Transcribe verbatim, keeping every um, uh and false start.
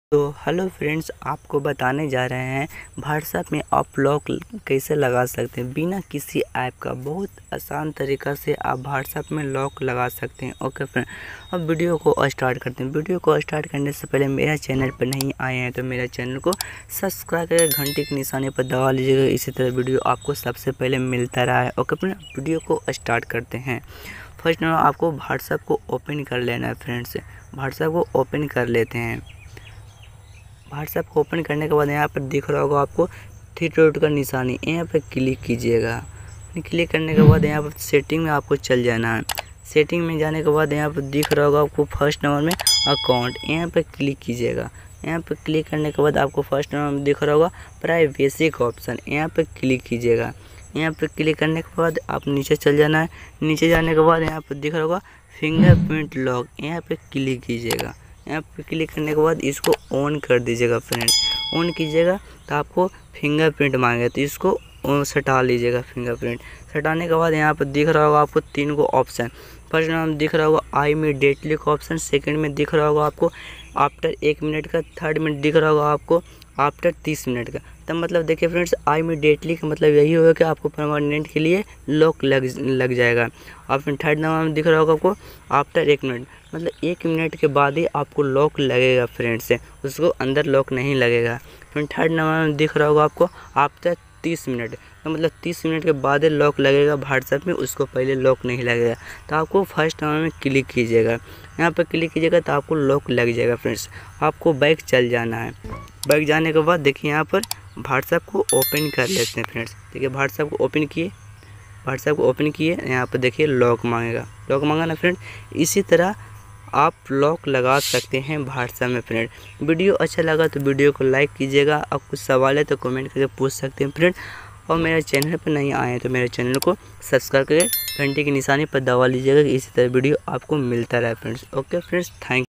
तो hello friends, आपको बताने जा रहे हैं व्हाट्सएप में आप लॉक कैसे लगा सकते हैं बिना किसी ऐप का। बहुत आसान तरीका से आप व्हाट्सएप में लॉक लगा सकते हैं। ओके फ्रेंड, अब वीडियो को स्टार्ट करते हैं। वीडियो को स्टार्ट करने से पहले मेरा चैनल पर नहीं आए हैं तो मेरा चैनल को सब्सक्राइब करके घंटी के निशाने पर दबा लीजिएगा। इसी तरह वीडियो आपको सबसे पहले मिलता रहा है। ओके फ्रेंड, वीडियो को स्टार्ट करते हैं। फर्स्ट नंबर आपको व्हाट्सएप को ओपन कर लेना है। फ्रेंड्स, व्हाट्सएप को ओपन कर लेते हैं। व्हाट्सएप को ओपन करने के बाद यहाँ पर दिख रहा होगा आपको थ्री डॉट का निशानी, यहाँ पर क्लिक कीजिएगा। क्लिक करने के बाद यहाँ पर सेटिंग में आपको चल जाना है। सेटिंग में जाने के बाद यहाँ पर दिख रहा होगा आपको फर्स्ट नंबर में अकाउंट, यहाँ पर क्लिक कीजिएगा। यहाँ पर क्लिक करने के बाद आपको फर्स्ट नंबर में दिख रहा होगा प्राइवेसी का ऑप्शन, यहाँ पर क्लिक कीजिएगा। यहाँ पर क्लिक करने के बाद आप नीचे चल जाना है। नीचे जाने के बाद यहाँ पर दिख रहा होगा फिंगरप्रिंट लॉक, यहाँ पर क्लिक कीजिएगा। यहाँ पे क्लिक करने के बाद इसको ऑन कर दीजिएगा। फ्रेंड्स, ऑन कीजिएगा तो आपको फिंगरप्रिंट मांगेगा, तो इसको सटा लीजिएगा। फिंगरप्रिंट सटाने के बाद यहाँ पर दिख रहा होगा आपको तीन को ऑप्शन। फर्स्ट में दिख रहा होगा आई इमीडिएटली का ऑप्शन, सेकंड में दिख रहा होगा आपको आफ्टर एक मिनट का, थर्ड में दिख रहा होगा आपको आफ्टर तीस मिनट का। तब मतलब देखिए फ्रेंड्स, आई इमीडिएटली का मतलब यही होगा कि आपको परमानेंट के लिए लॉक लग लग जाएगा। और फिर थर्ड नंबर में दिख रहा होगा आपको आफ्टर एक मिनट, मतलब एक मिनट के बाद ही आपको लॉक लगेगा। फ्रेंड्स से उसको अंदर लॉक नहीं लगेगा। फिर थर्ड नंबर में दिख रहा होगा आपको आफ्टर तीस मिनट, तो मतलब तीस मिनट के बाद ही लॉक लगेगा व्हाट्सएप में, उसको पहले लॉक नहीं लगेगा। तो आपको फर्स्ट नंबर में क्लिक कीजिएगा। यहाँ पर क्लिक कीजिएगा तो आपको लॉक लग जाएगा। फ्रेंड्स, आपको बैक चल जाना है। बैक जाने के बाद देखिए यहाँ पर व्हाट्सएप को ओपन कर लेते हैं। फ्रेंड्स, देखिए व्हाट्सएप को ओपन किए, व्हाट्सएप को ओपन किए, यहाँ पर देखिए लॉक मांगेगा, लॉक मांगा ना फ्रेंड। इसी तरह आप लॉक लगा सकते हैं व्हाट्सएप में। फ्रेंड, वीडियो अच्छा लगा तो वीडियो को लाइक कीजिएगा। अब कुछ सवाल है तो कमेंट करके पूछ सकते हैं फ्रेंड। और मेरे चैनल पर नहीं आए हैं तो मेरे चैनल को सब्सक्राइब करके घंटे की निशानी पर दबा लीजिएगा। इसी तरह वीडियो आपको मिलता रहे फ्रेंड्स। Okay friends, thank